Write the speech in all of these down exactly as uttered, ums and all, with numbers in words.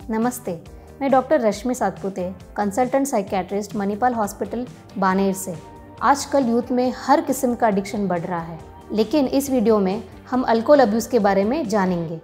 नमस्ते, मैं doctor Rashmi Satpute, consultant psychiatrist, Manipal hospital, Baner से। आजकल यूथ में हर किस्म का एडिक्शन बढ़ रहा है, लेकिन इस वीडियो में हम अल्कोहल अब्यूज़ के बारे में जानेंगे।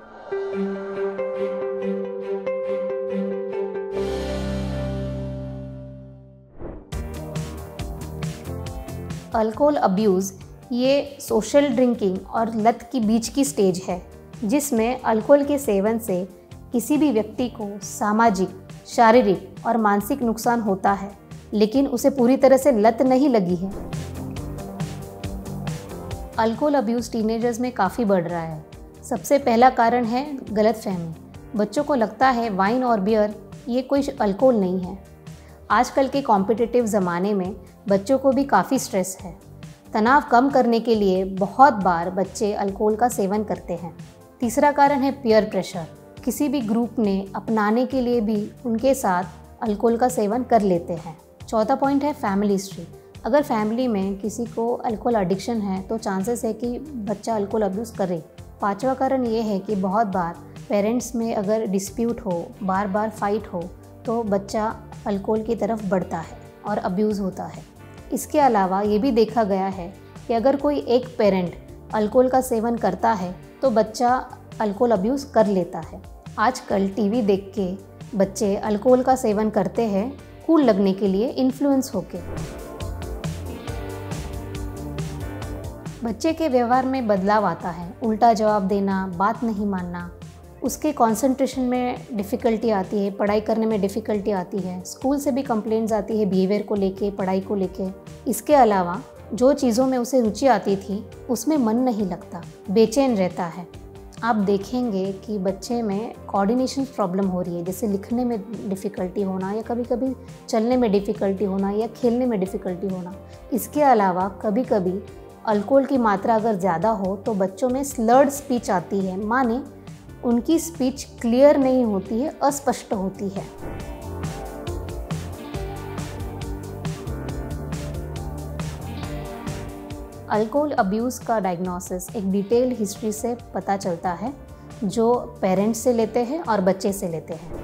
अल्कोहल अब्यूज़ ये सोशल ड्रिंकिंग और लत की बीच की स्टेज है, जिसमें अल्कोहल के सेवन से किसी भी व्यक्ति को सामाजिक, शारीरिक और मानसिक नुकसान होता है, लेकिन उसे पूरी तरह से लत नहीं लगी है। अल्कोहल अब्यूज़ टीनेजर्स में काफ़ी बढ़ रहा है। सबसे पहला कारण है गलतफहमी। बच्चों को लगता है वाइन और बियर ये कोई अल्कोहल नहीं है। आजकल के कॉम्पिटिटिव ज़माने में बच्चों को भी काफ़ी स्ट्रेस है। तनाव कम करने के लिए बहुत बार बच्चे अल्कोहल का सेवन करते हैं। तीसरा कारण है पीयर प्रेशर। किसी भी ग्रुप ने अपनाने के लिए भी उनके साथ अल्कोहल का सेवन कर लेते हैं। चौथा पॉइंट है फैमिली हिस्ट्री। अगर फैमिली में किसी को अल्कोहल एडिक्शन है तो चांसेस है कि बच्चा अल्कोहल अब्यूज़ करे। पांचवा कारण ये है कि बहुत बार पेरेंट्स में अगर डिस्प्यूट हो, बार बार फाइट हो, तो बच्चा अल्कोहल की तरफ बढ़ता है और अब्यूज़ होता है। इसके अलावा ये भी देखा गया है कि अगर कोई एक पेरेंट अल्कोहल का सेवन करता है तो बच्चा अल्कोहल अब्यूज़ कर लेता है। आजकल टीवी देख के बच्चे अल्कोहल का सेवन करते हैं कूल लगने के लिए, इन्फ्लुएंस होके। बच्चे के व्यवहार में बदलाव आता है, उल्टा जवाब देना, बात नहीं मानना, उसके कंसंट्रेशन में डिफ़िकल्टी आती है, पढ़ाई करने में डिफ़िकल्टी आती है, स्कूल से भी कंप्लेंट्स आती है बिहेवियर को लेके, पढ़ाई को लेके। इसके अलावा जो चीज़ों में उसे रुचि आती थी उसमें मन नहीं लगता, बेचैन रहता है। आप देखेंगे कि बच्चे में कोऑर्डिनेशन प्रॉब्लम हो रही है, जैसे लिखने में डिफ़िकल्टी होना या कभी कभी चलने में डिफ़िकल्टी होना या खेलने में डिफ़िकल्टी होना। इसके अलावा कभी कभी अल्कोहल की मात्रा अगर ज़्यादा हो तो बच्चों में स्लर्ड स्पीच आती है, माने उनकी स्पीच क्लियर नहीं होती है, अस्पष्ट होती है। अल्कोहल अब्यूज़ का डायग्नोसिस एक डिटेल हिस्ट्री से पता चलता है, जो पेरेंट्स से लेते हैं और बच्चे से लेते हैं।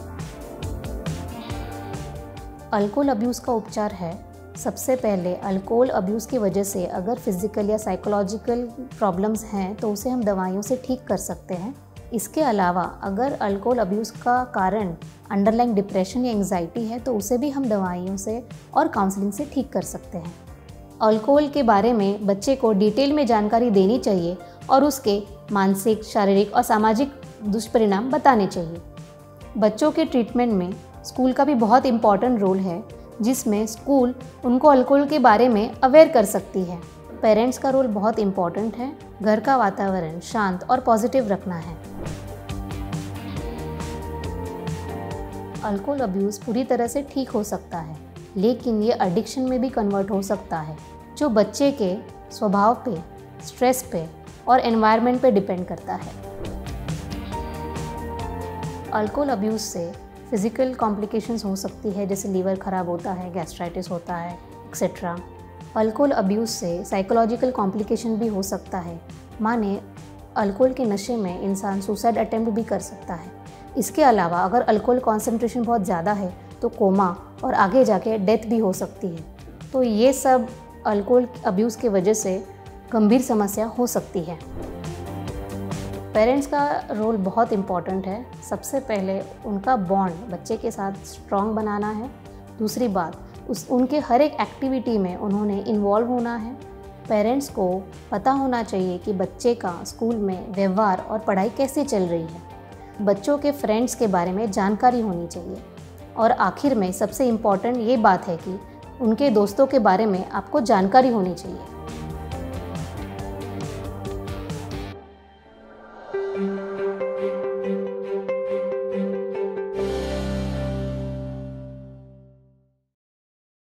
अल्कोहल अब्यूज़ का उपचार है, सबसे पहले अल्कोहल अब्यूज़ की वजह से अगर फिज़िकल या साइकोलॉजिकल प्रॉब्लम्स हैं तो उसे हम दवाइयों से ठीक कर सकते हैं। इसके अलावा अगर अल्कोहल अब्यूज़ का कारण अंडरलाइंग डिप्रेशन या एंग्जाइटी है तो उसे भी हम दवाइयों से और काउंसलिंग से ठीक कर सकते हैं। अल्कोहल के बारे में बच्चे को डिटेल में जानकारी देनी चाहिए और उसके मानसिक, शारीरिक और सामाजिक दुष्परिणाम बताने चाहिए। बच्चों के ट्रीटमेंट में स्कूल का भी बहुत इम्पॉर्टेंट रोल है, जिसमें स्कूल उनको अल्कोहल के बारे में अवेयर कर सकती है। पेरेंट्स का रोल बहुत इम्पॉर्टेंट है। घर का वातावरण शांत और पॉजिटिव रखना है। अल्कोहल अब्यूज़ पूरी तरह से ठीक हो सकता है, लेकिन ये एडिक्शन में भी कन्वर्ट हो सकता है, जो बच्चे के स्वभाव पे, स्ट्रेस पे और एनवायरनमेंट पे डिपेंड करता है। अल्कोहल अब्यूज़ से फिज़िकल कॉम्प्लिकेशंस हो सकती है, जैसे लीवर ख़राब होता है, गैस्ट्राइटिस होता है, एक्सेट्रा। अल्कोहल अब्यूज़ से साइकोलॉजिकल कॉम्प्लिकेशन भी हो सकता है, माने अल्कोहल के नशे में इंसान सुसाइड अटेम्प्ट भी कर सकता है। इसके अलावा अगर अल्कोहल कॉन्सेंट्रेशन बहुत ज़्यादा है तो कोमा और आगे जाके डेथ भी हो सकती है। तो ये सब अल्कोहल अब्यूज़ की वजह से गंभीर समस्या हो सकती है। पेरेंट्स का रोल बहुत इम्पॉर्टेंट है। सबसे पहले उनका बॉन्ड बच्चे के साथ स्ट्रॉन्ग बनाना है। दूसरी बात, उस उनके हर एक एक्टिविटी में उन्होंने इन्वॉल्व होना है। पेरेंट्स को पता होना चाहिए कि बच्चे का स्कूल में व्यवहार और पढ़ाई कैसे चल रही है। बच्चों के फ्रेंड्स के बारे में जानकारी होनी चाहिए। और आखिर में सबसे इम्पॉर्टेंट ये बात है कि उनके दोस्तों के बारे में आपको जानकारी होनी चाहिए।